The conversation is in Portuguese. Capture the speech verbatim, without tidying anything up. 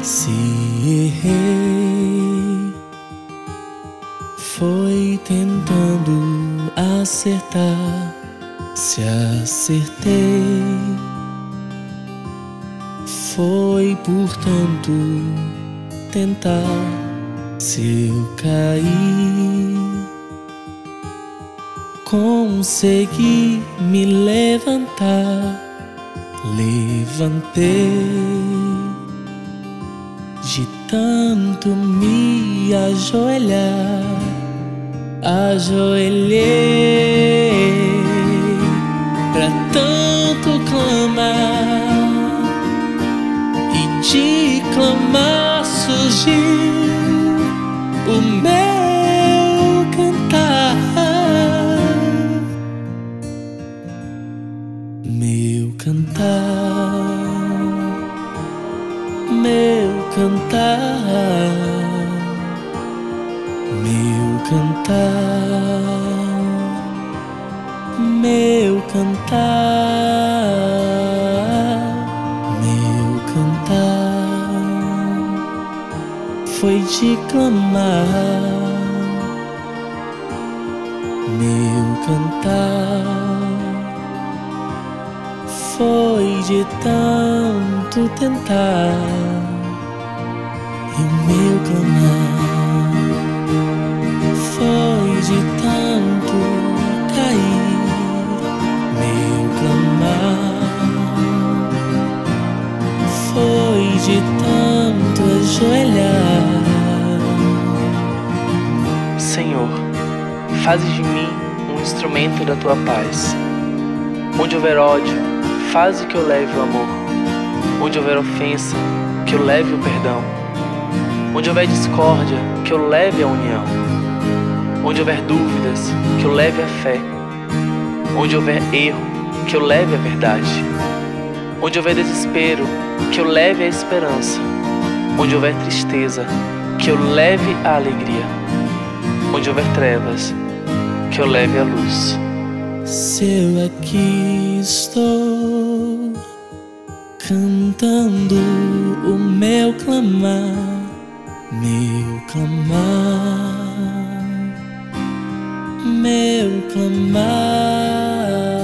Se errei, foi tentando acertar. Se acertei, foi por tanto tentar. Se eu caí, consegui me levantar. Levantei de tanto me ajoelhar. Ajoelhei pra tanto clamar, e de clamar surgiu o meu cantar. Meu cantar, meu cantar, meu cantar, meu cantar, meu cantar foi de clamar. Meu cantar foi de tanto tentar. E o meu clamar foi de tanto cair. Meu clamar foi de tanto ajoelhar. Senhor, fazes de mim um instrumento da tua paz. Onde houver ódio, faze que eu leve o amor. Onde houver ofensa, que eu leve o perdão. Onde houver discórdia, que eu leve a união. Onde houver dúvidas, que eu leve a fé. Onde houver erro, que eu leve a verdade. Onde houver desespero, que eu leve a esperança. Onde houver tristeza, que eu leve a alegria. Onde houver trevas, que eu leve a luz. Se eu aqui estou cantando o meu clamar, meu clamar, meu clamar.